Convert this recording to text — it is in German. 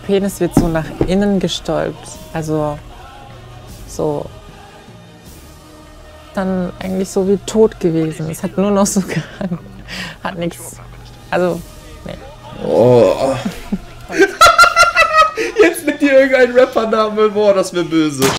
Penis wird so nach innen gestülpt. Also so. Dann eigentlich so wie tot gewesen. Es hat nur noch so gehangen. Hat nichts. Also, nee. Oh. Jetzt mit dir irgendein Rappernamen. Boah, das wäre böse.